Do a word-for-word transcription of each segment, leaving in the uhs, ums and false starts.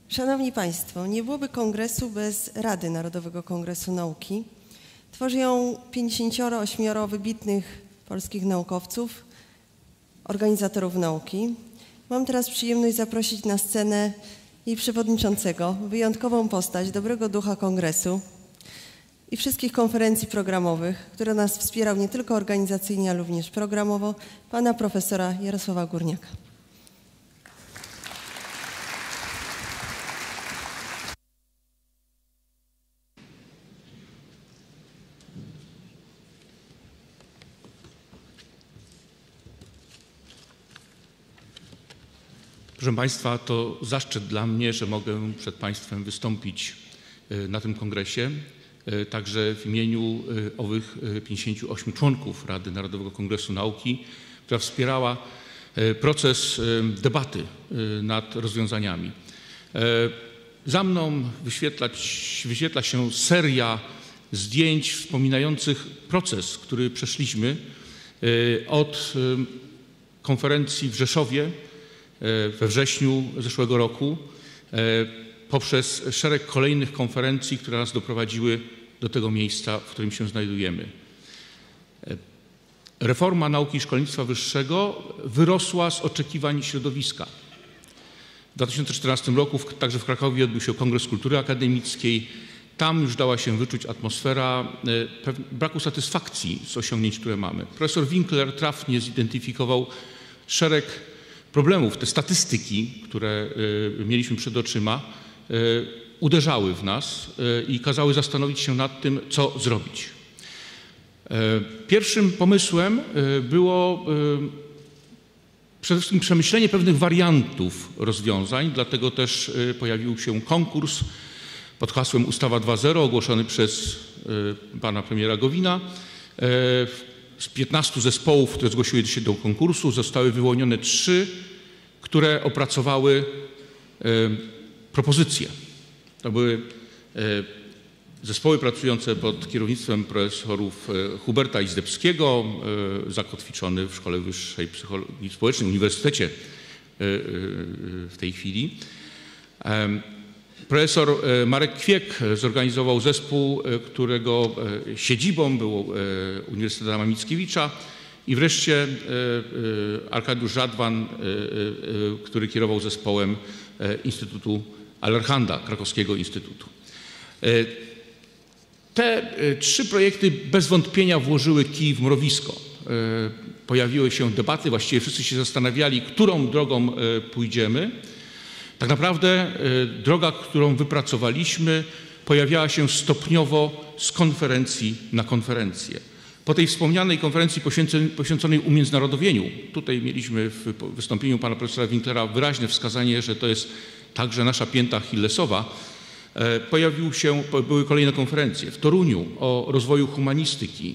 Szanowni Państwo, nie byłoby kongresu bez Rady Narodowego Kongresu Nauki. Tworzy ją pięćdziesięcioro ośmioro wybitnych polskich naukowców, organizatorów nauki. Mam teraz przyjemność zaprosić na scenę jej przewodniczącego, wyjątkową postać dobrego ducha kongresu i wszystkich konferencji programowych, który nas wspierał nie tylko organizacyjnie, ale również programowo, pana profesora Jarosława Górniaka. Proszę Państwa, to zaszczyt dla mnie, że mogę przed Państwem wystąpić na tym kongresie, także w imieniu owych pięćdziesięciu ośmiu członków Rady Narodowego Kongresu Nauki, która wspierała proces debaty nad rozwiązaniami. Za mną wyświetlać, wyświetla się seria zdjęć wspominających proces, który przeszliśmy od konferencji w Rzeszowie we wrześniu zeszłego roku, poprzez szereg kolejnych konferencji, które nas doprowadziły do tego miejsca, w którym się znajdujemy. Reforma nauki i szkolnictwa wyższego wyrosła z oczekiwań środowiska. W dwa tysiące czternastym roku także w Krakowie odbył się Kongres Kultury Akademickiej. Tam już dała się wyczuć atmosfera braku satysfakcji z osiągnięć, które mamy. Profesor Winkler trafnie zidentyfikował szereg problemów. Te statystyki, które mieliśmy przed oczyma, uderzały w nas i kazały zastanowić się nad tym, co zrobić. Pierwszym pomysłem było przede wszystkim przemyślenie pewnych wariantów rozwiązań, dlatego też pojawił się konkurs pod hasłem Ustawa dwa zero ogłoszony przez pana premiera Gowina. Z piętnastu zespołów, które zgłosiły się do konkursu, zostały wyłonione trzy, które opracowały propozycje. To były zespoły pracujące pod kierownictwem profesorów Huberta Izdebskiego, zakotwiczony w Szkole Wyższej Psychologii Społecznej, Uniwersytecie w tej chwili. Profesor Marek Kwiek zorganizował zespół, którego siedzibą był Uniwersytet Adama Mickiewicza, i wreszcie Arkadiusz Żadwan, który kierował zespołem Instytutu Allerhanda, Krakowskiego Instytutu. Te trzy projekty bez wątpienia włożyły kij w mrowisko. Pojawiły się debaty, właściwie wszyscy się zastanawiali, którą drogą pójdziemy. Tak naprawdę droga, którą wypracowaliśmy, pojawiała się stopniowo z konferencji na konferencję. Po tej wspomnianej konferencji poświęconej umiędzynarodowieniu, tutaj mieliśmy w wystąpieniu pana profesora Winklera wyraźne wskazanie, że to jest także nasza pięta achillesowa, pojawiły się, były kolejne konferencje w Toruniu o rozwoju humanistyki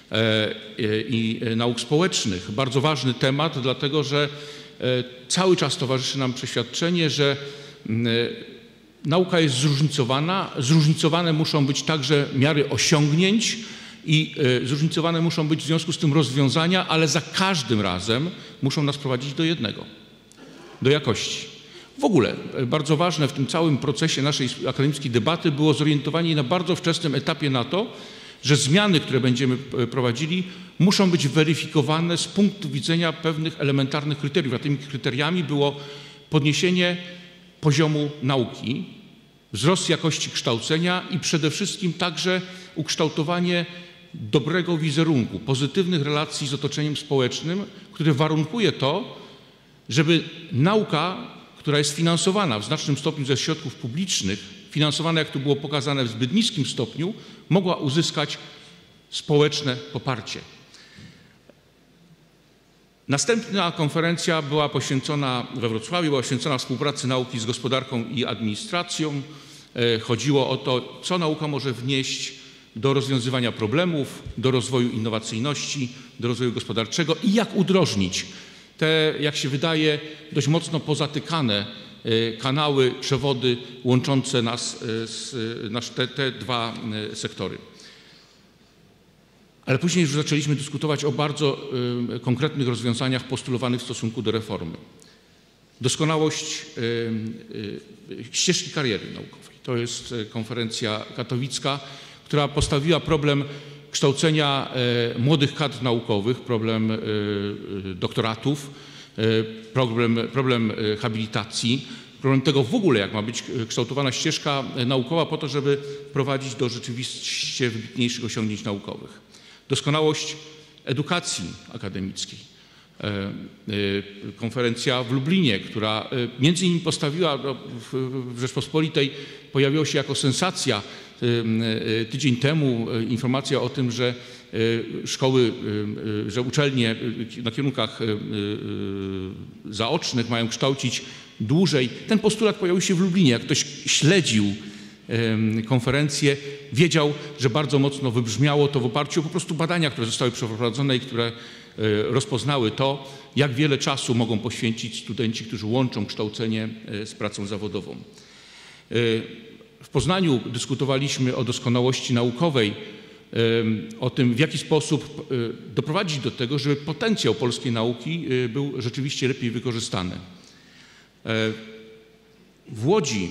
i nauk społecznych. Bardzo ważny temat, dlatego że cały czas towarzyszy nam przeświadczenie, że nauka jest zróżnicowana. Zróżnicowane muszą być także miary osiągnięć i zróżnicowane muszą być w związku z tym rozwiązania, ale za każdym razem muszą nas prowadzić do jednego, do jakości. W ogóle bardzo ważne w tym całym procesie naszej akademickiej debaty było zorientowanie na bardzo wczesnym etapie na to, że zmiany, które będziemy prowadzili, muszą być weryfikowane z punktu widzenia pewnych elementarnych kryteriów. A tymi kryteriami było podniesienie poziomu nauki, wzrost jakości kształcenia i przede wszystkim także ukształtowanie dobrego wizerunku, pozytywnych relacji z otoczeniem społecznym, które warunkuje to, żeby nauka, która jest finansowana w znacznym stopniu ze środków publicznych, finansowana, jak to było pokazane, w zbyt niskim stopniu, mogła uzyskać społeczne poparcie. Następna konferencja była poświęcona we Wrocławiu, była poświęcona współpracy nauki z gospodarką i administracją. Chodziło o to, co nauka może wnieść do rozwiązywania problemów, do rozwoju innowacyjności, do rozwoju gospodarczego i jak udrożnić te, jak się wydaje, dość mocno pozatykane kanały, przewody łączące nas, nasz, te, te dwa sektory. Ale później już zaczęliśmy dyskutować o bardzo konkretnych rozwiązaniach postulowanych w stosunku do reformy. Doskonałość ścieżki kariery naukowej. To jest konferencja katowicka, która postawiła problem kształcenia młodych kadr naukowych, problem doktoratów, problem, problem habilitacji, problem tego w ogóle, jak ma być kształtowana ścieżka naukowa po to, żeby prowadzić do rzeczywiście wybitniejszych osiągnięć naukowych. Doskonałość edukacji akademickiej. Konferencja w Lublinie, która między innymi postawiła w Rzeczpospolitej, pojawiła się jako sensacja tydzień temu informacja o tym, że szkoły, że uczelnie na kierunkach zaocznych mają kształcić dłużej. Ten postulat pojawił się w Lublinie. Jak ktoś śledził konferencję, wiedział, że bardzo mocno wybrzmiało to w oparciu o po prostu badania, które zostały przeprowadzone i które rozpoznały to, jak wiele czasu mogą poświęcić studenci, którzy łączą kształcenie z pracą zawodową. W Poznaniu dyskutowaliśmy o doskonałości naukowej, o tym, w jaki sposób doprowadzić do tego, żeby potencjał polskiej nauki był rzeczywiście lepiej wykorzystany. W Łodzi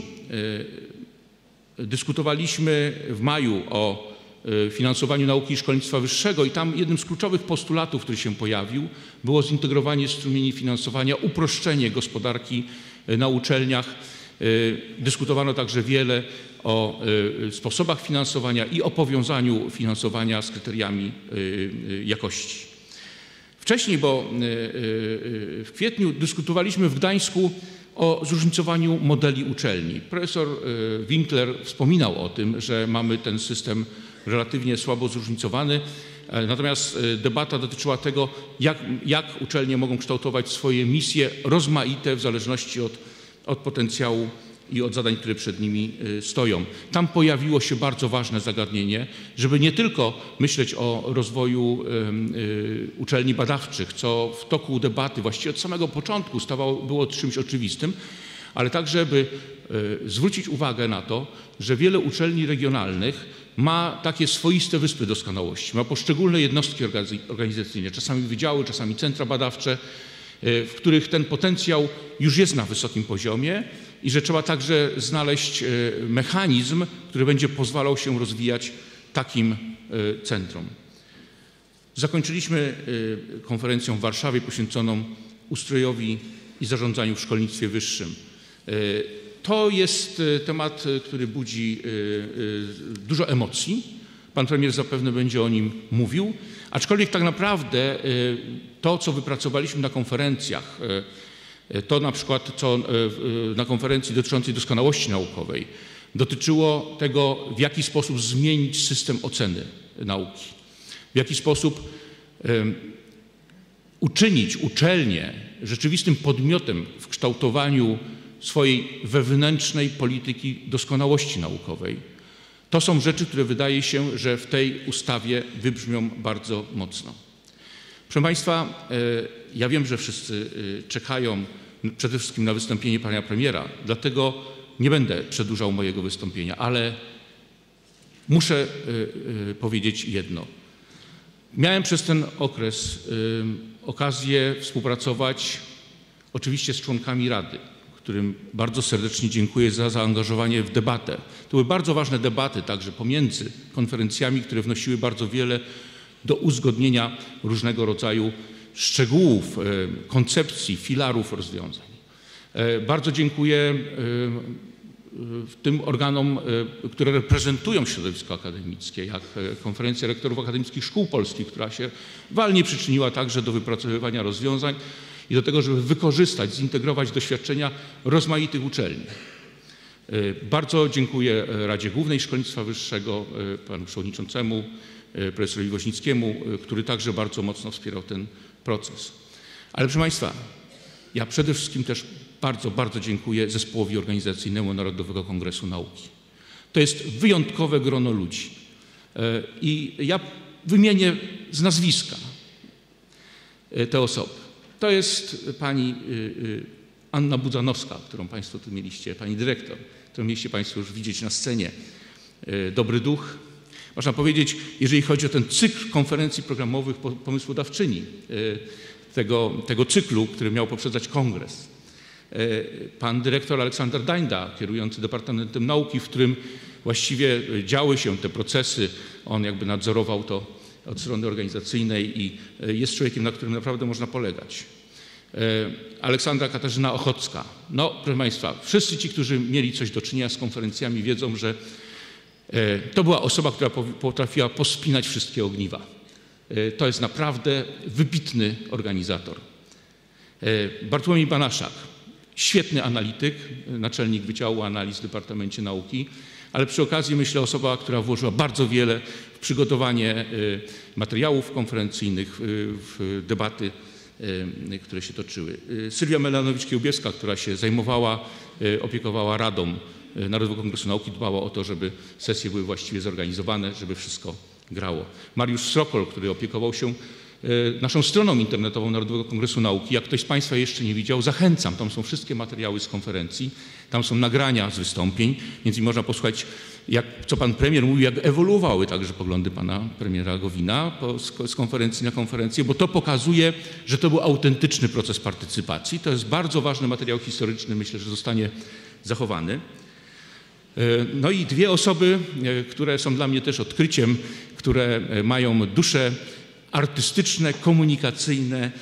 dyskutowaliśmy w maju o finansowaniu nauki i szkolnictwa wyższego i tam jednym z kluczowych postulatów, który się pojawił, było zintegrowanie strumieni finansowania, uproszczenie gospodarki na uczelniach. Dyskutowano także wiele o sposobach finansowania i o powiązaniu finansowania z kryteriami jakości. Wcześniej, bo w kwietniu dyskutowaliśmy w Gdańsku o zróżnicowaniu modeli uczelni. Profesor Winkler wspominał o tym, że mamy ten system relatywnie słabo zróżnicowany, natomiast debata dotyczyła tego, jak, jak uczelnie mogą kształtować swoje misje rozmaite w zależności od, od potencjału i od zadań, które przed nimi stoją. Tam pojawiło się bardzo ważne zagadnienie, żeby nie tylko myśleć o rozwoju uczelni badawczych, co w toku debaty właściwie od samego początku stawało, było czymś oczywistym, ale tak, żeby zwrócić uwagę na to, że wiele uczelni regionalnych ma takie swoiste wyspy doskonałości, ma poszczególne jednostki organizacyjne, czasami wydziały, czasami centra badawcze, w których ten potencjał już jest na wysokim poziomie i że trzeba także znaleźć mechanizm, który będzie pozwalał się rozwijać takim centrum. Zakończyliśmy konferencją w Warszawie poświęconą ustrojowi i zarządzaniu w szkolnictwie wyższym. To jest temat, który budzi dużo emocji. Pan premier zapewne będzie o nim mówił, aczkolwiek tak naprawdę to, co wypracowaliśmy na konferencjach, to na przykład co na konferencji dotyczącej doskonałości naukowej, dotyczyło tego, w jaki sposób zmienić system oceny nauki, w jaki sposób uczynić uczelnię rzeczywistym podmiotem w kształtowaniu swojej wewnętrznej polityki doskonałości naukowej. To są rzeczy, które wydaje się, że w tej ustawie wybrzmią bardzo mocno. Proszę Państwa, ja wiem, że wszyscy czekają przede wszystkim na wystąpienie pana premiera, dlatego nie będę przedłużał mojego wystąpienia, ale muszę powiedzieć jedno. Miałem przez ten okres okazję współpracować oczywiście z członkami Rady, którym bardzo serdecznie dziękuję za zaangażowanie w debatę. To były bardzo ważne debaty także pomiędzy konferencjami, które wnosiły bardzo wiele do uzgodnienia różnego rodzaju szczegółów, koncepcji, filarów rozwiązań. Bardzo dziękuję tym organom, które reprezentują środowisko akademickie, jak Konferencja Rektorów Akademickich Szkół Polskich, która się walnie przyczyniła także do wypracowywania rozwiązań i do tego, żeby wykorzystać, zintegrować doświadczenia rozmaitych uczelni. Bardzo dziękuję Radzie Głównej Szkolnictwa Wyższego, panu przewodniczącemu, profesorowi Woźnickiemu, który także bardzo mocno wspierał ten proces. Ale proszę Państwa, ja przede wszystkim też bardzo, bardzo dziękuję zespołowi organizacyjnemu Narodowego Kongresu Nauki. To jest wyjątkowe grono ludzi. I ja wymienię z nazwiska te osoby. To jest pani Anna Budzanowska, którą Państwo tu mieliście, pani dyrektor, którą mieliście Państwo już widzieć na scenie. Dobry duch. Można powiedzieć, jeżeli chodzi o ten cykl konferencji programowych, pomysłodawczyni tego, tego cyklu, który miał poprzedzać kongres. pan dyrektor Aleksander Dańda, kierujący Departamentem Nauki, w którym właściwie działy się te procesy. On jakby nadzorował to od strony organizacyjnej i jest człowiekiem, na którym naprawdę można polegać. Aleksandra Katarzyna Ochocka. No, proszę Państwa, wszyscy ci, którzy mieli coś do czynienia z konferencjami, wiedzą, że to była osoba, która potrafiła pospinać wszystkie ogniwa. To jest naprawdę wybitny organizator. Bartłomiej Banaszak, świetny analityk, naczelnik Wydziału Analiz w Departamencie Nauki, ale przy okazji, myślę, osoba, która włożyła bardzo wiele w przygotowanie materiałów konferencyjnych, w debaty, które się toczyły. Sylwia Melanowicz-Kiełbieska, która się zajmowała, opiekowała Radą Narodowego Kongresu Nauki, dbała o to, żeby sesje były właściwie zorganizowane, żeby wszystko grało. Mariusz Srokol, który opiekował się naszą stroną internetową Narodowego Kongresu Nauki. Jak ktoś z Państwa jeszcze nie widział, zachęcam. Tam są wszystkie materiały z konferencji, tam są nagrania z wystąpień, więc i można posłuchać, jak, co pan premier mówił, jak ewoluowały także poglądy pana premiera Gowina po, z, z konferencji na konferencję, bo to pokazuje, że to był autentyczny proces partycypacji. To jest bardzo ważny materiał historyczny, myślę, że zostanie zachowany. No i dwie osoby, które są dla mnie też odkryciem, które mają dusze artystyczne, komunikacyjne,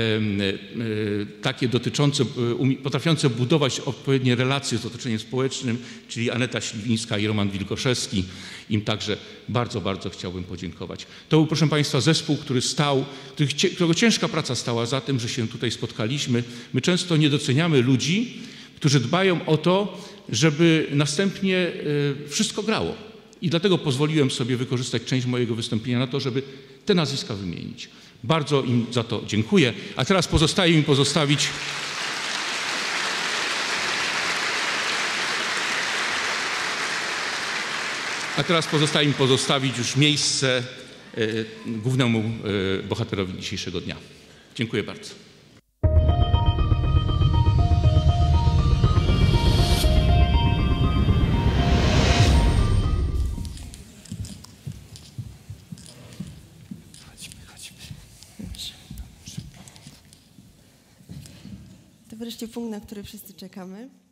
takie dotyczące, potrafiące budować odpowiednie relacje z otoczeniem społecznym, czyli Aneta Śliwińska i Roman Wilkoszewski. Im także bardzo, bardzo chciałbym podziękować. To był, proszę Państwa, zespół, który stał, którego ciężka praca stała za tym, że się tutaj spotkaliśmy. My często nie doceniamy ludzi, którzy dbają o to, żeby następnie wszystko grało. I dlatego pozwoliłem sobie wykorzystać część mojego wystąpienia na to, żeby te nazwiska wymienić. Bardzo im za to dziękuję. A teraz pozostaje mi pozostawić a teraz pozostaje mi pozostawić już miejsce y, głównemu y, bohaterowi dzisiejszego dnia. Dziękuję bardzo. To wreszcie punkt, na który wszyscy czekamy.